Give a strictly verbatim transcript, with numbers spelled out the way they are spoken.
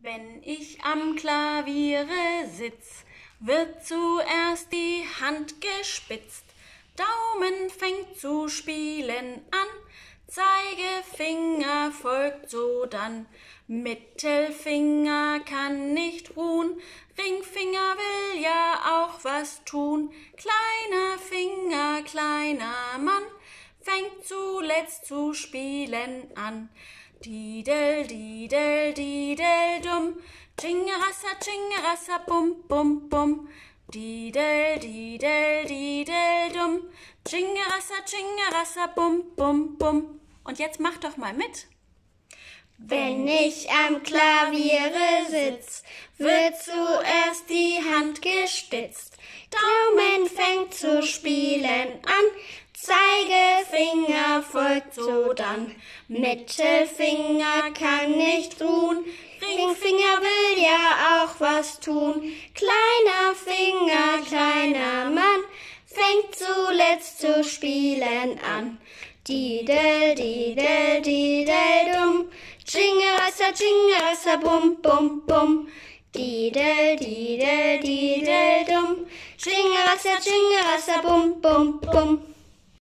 Wenn ich am Klaviere sitz, wird zuerst die Hand gespitzt. Daumen fängt zu spielen an, Zeigefinger folgt sodann. Mittelfinger kann nicht ruhen, Ringfinger will ja auch was tun. Kleiner Finger, kleiner Mann, fängt zuletzt zu spielen an. Didel, didel, didel, dumm, Tschingerassa, Tschingerassa, bum, bum, bum. Didel, didel, didel, dumm, Tschingerassa, Tschingerassa, bum, bum, bum. Und jetzt mach doch mal mit. Wenn ich am Klaviere sitz, wird zuerst die Hand gespitzt. Daumen fängt zu spielen an, Zeigefinger folgt sodann. Mittelfinger kann nicht ruhen, Ringfinger will ja auch was tun. Kleiner Finger, kleiner Mann, fängt zuletzt zu spielen an. Didel, didel, didel, dumm, Tschingerassa, Tschingerassa, bum, bum, bum. Didel, didel, didel, dumm, Tschingerassa, Tschingerassa, bum, bum, bum.